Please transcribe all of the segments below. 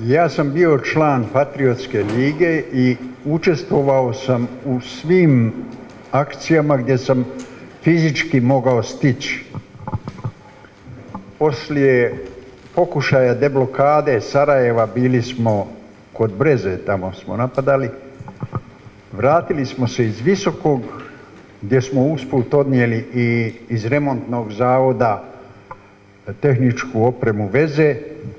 Ja sam bio član Patriotske lige i učestvovao sam u svim akcijama gdje sam fizički mogao stići. Poslije pokušaja deblokade Sarajeva bili smo kod Breze, tamo smo napadali. Vratili smo se iz Visokog, gdje smo usput odnijeli i iz remontnog zavoda tehničku opremu veze.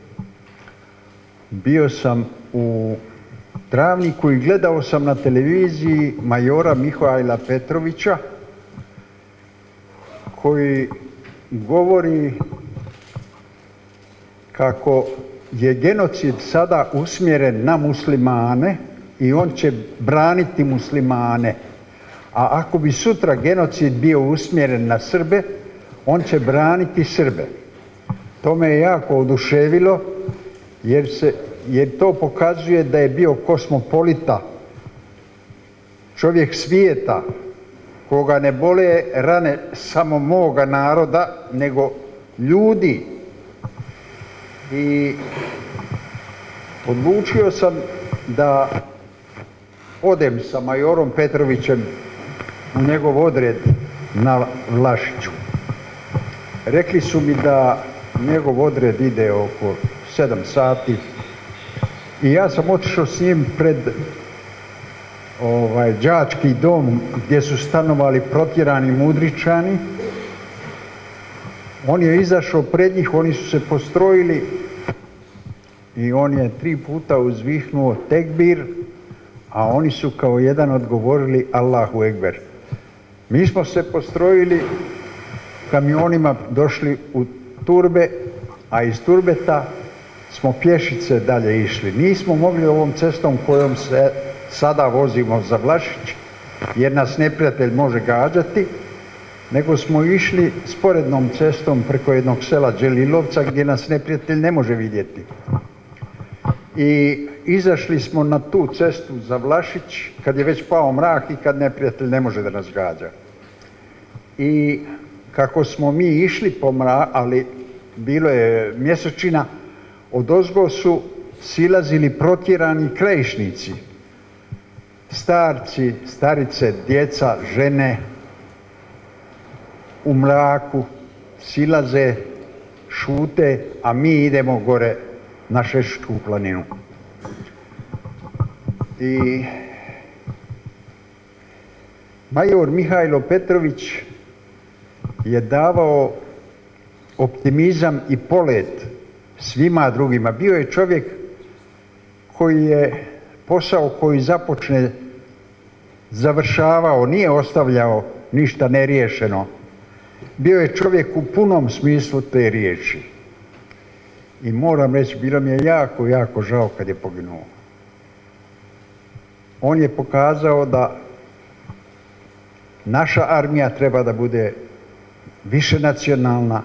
Bio sam u Travniku i gledao sam na televiziji majora Mihajla Petrovića koji govori kako je genocid sada usmjeren na muslimane i on će braniti muslimane. A ako bi sutra genocid bio usmjeren na Srbe, on će braniti Srbe. To me je jako oduševilo jer to pokazuje da je bio kosmopolita, čovjek svijeta, koga ne bole rane samo moga naroda, nego ljudi. I odlučio sam da odem sa majorom Petrovićem u njegov odred na Vlašiću. Rekli su mi da njegov odred ide oko 7 sati i ja sam otišao s njim pred đački dom gdje su stanovali protjerani Mudričani. On je izašao pred njih, oni su se postrojili i on je 3 puta uzvihnuo tekbir, a oni su kao jedan odgovorili Allahu Ekber. Mi smo se postrojili, kamionima došli u Turbe, a iz Turbeta smo pješice dalje išli. Nismo mogli ovom cestom kojom se sada vozimo za Vlašić, jer nas neprijatelj može gađati, nego smo išli sporednom cestom preko jednog sela Đelilovca gdje nas neprijatelj ne može vidjeti. I izašli smo na tu cestu za Vlašić kad je već pao mrak i kad neprijatelj ne može da nas gađa. I kako smo mi išli po mraku, ali bilo je mjesečina, odozgo su silazili protjerani krajišnici. Starci, starice, djeca, žene u mraku silaze, šute, a mi idemo gore na Šešičku planinu. I major Mihajlo Petrović je davao optimizam i polet svima drugima. Bio je čovjek koji je posao koji započne završavao, nije ostavljao ništa neriješeno. Bio je čovjek u punom smislu te riječi. I moram reći, bilo mi je jako, jako žao kad je poginuo. On je pokazao da naša armija treba da bude više nacionalna.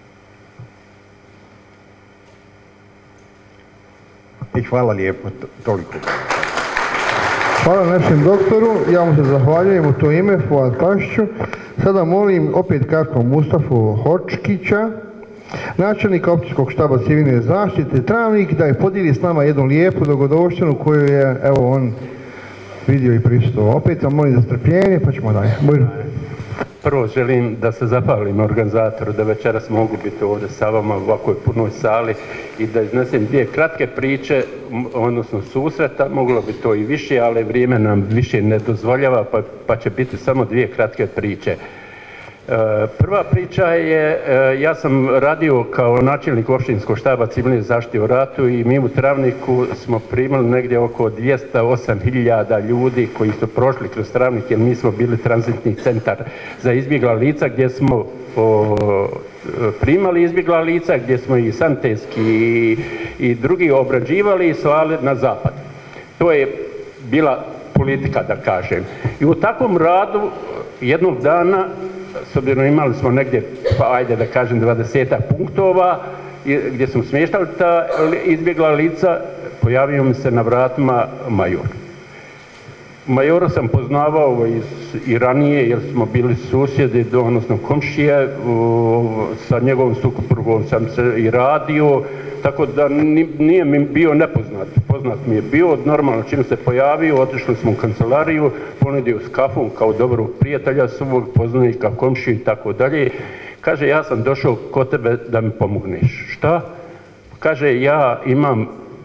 I hvala lijepo, toliko. Hvala našem doktoru, ja mu se zahvaljujem u to ime, Fuad Pašću. Sada molim opet kratko Mustafu Hočkića, načelnika općinskog štaba civilne zaštite Travnik, da je podijeli s nama jednu lijepu dogodovštinu koju je, evo, on vidio i prisustvovao. Opet vam molim za strpljenje, pa ćemo dalje. Bujno. Prvo želim da se zahvalim organizatoru da večeras mogu biti ovdje sa vama u ovakvoj punoj sali i da iznesem 2 kratke priče, odnosno susreta, moglo bi to i više, ali vrijeme nam više ne dozvoljava, pa će biti samo 2 kratke priče. Prva priča je, ja sam radio kao načelnik općinskog štaba civilne zaštite u ratu i mi u Travniku smo primali negdje oko 208.000 ljudi koji su prošli kroz Travnik, jer mi smo bili tranzitni centar za izbjegla lica gdje smo primali izbjegla lica, gdje smo i santetski i drugi obrađivali i slali na zapad. To je bila politika, da kažem. I u takvom radu jednog dana, s obzirom imali smo negdje, pa ajde da kažem 20 punktova gdje smo smještali ta izbjegla lica, pojavio mi se na vratima major. Majora sam poznavao i ranije jer smo bili susjedi, odnosno komšije, sa njegovom suprugom sam se i radio, tako da nije mi bio nepoznat. Poznat mi je bio, normalno čim se pojavio, otišli smo u kancelariju, ponudio s kafom kao dobrog prijatelja svog, poznanika, komšiju i tako dalje. Kaže, ja sam došao kod tebe da mi pomogneš. Šta? Kaže, ja imam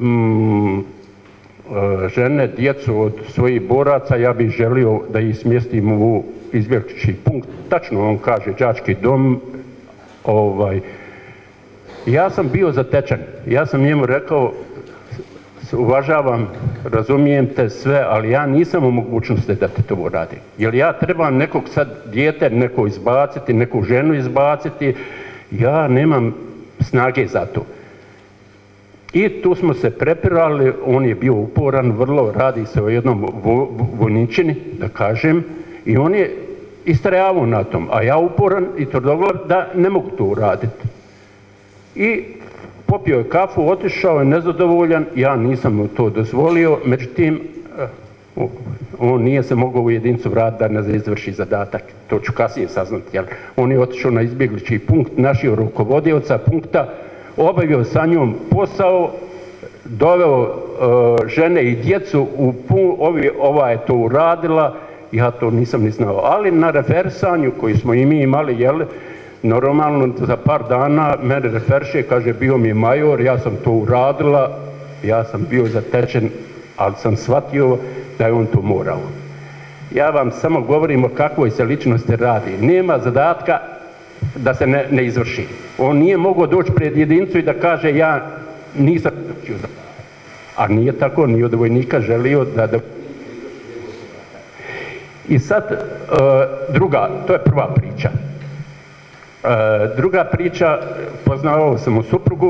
žene, djecu od svojih boraca, ja bih želio da ih smjestim u izbjeglički punkt. Tačno on kaže, đački dom. Ja sam bio zatečen. Ja sam njemu rekao, uvažavam, razumijem te sve, ali ja nisam u mogućnosti da ti to radim. Jer ja trebam nekog sad dijete, neko izbaciti, neku ženu izbaciti, ja nemam snage za to. I tu smo se prepirali, on je bio uporan, vrlo, radi se o jednom vojničini, da kažem, i on je istrajavao na tom, a ja uporan i tvrdoglav da ne mogu to uraditi. I popio je kafu, otišao je nezadovoljan, ja nisam mu to dozvolio, međutim, on nije se mogao u jedinicu vratiti da ne izvrši zadatak, to ću kasnije saznati, jer on je otišao na izbjeglički punkt, našio rukovodioca punkta, obavio sa njom posao, doveo žene i djecu u ova je to uradila, ja to nisam ni znao, ali na refersanju koji smo i mi imali, jel, normalno za par dana mene referše, kaže, bio mi je major, ja sam to uradila, ja sam bio zatečen, ali sam shvatio da je on to morao. Ja vam samo govorim o kakvoj se ličnosti radi. Nema zadatka da se ne izvrši. On nije mogao doći pred jedinicu i da kaže, ja nisam izvršio zadatak. A nije tako, ni od vojnika želio da... I sad, to je prva priča. Druga priča, poznavao sam u suprugu,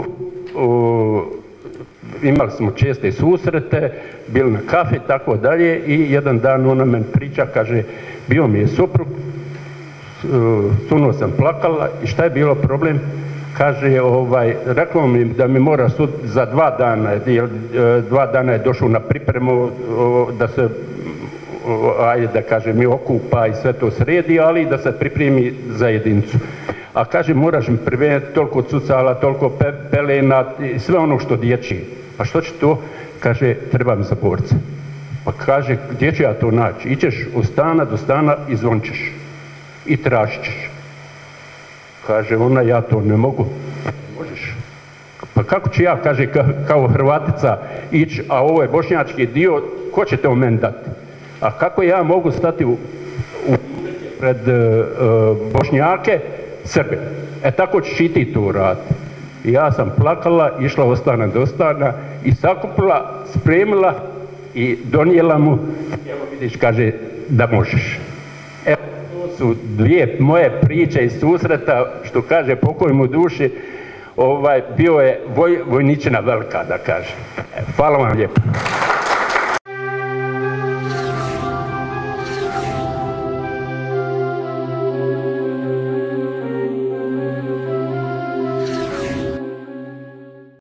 imali smo česte susrete, bili na kafi i tako dalje, i jedan dan ona meni priča, kaže, bio mi je suprug, sunuo sam plakala i šta je bilo problem? Kaže, rekao mi da mi mora sud za 2 dana, jer 2 dana je došao na pripremu da se, ajde da kažem, i okupa i sve to sredi, ali da se pripremi za jedinicu. A kaže, moraš mi pripremiti toliko cucala, toliko pelena i sve ono što dječji. Pa što će to? Kaže, treba mi za borce. Pa kaže, gdje ću ja to naći? Ićeš od stana do stana i zvončeš. I tražit ćeš. Kaže ona, ja to ne mogu. Možeš. Pa kako ću ja, kaže, kao Hrvatica ići, a ovo je bošnjački dio, ko će to meni dati? A kako ja mogu stati pred Bošnjake, Srbe? Tako ćeš i ti to raditi. I ja sam plakala, išla od stana do stana i sakupila, spremila i donijela mu, evo vidiš, kaže, da možeš. Evo, to su 2 moje priče iz susreta, što kaže, pokoj mu duši, bio je vojničina velika, da kaže. Hvala vam lijepo.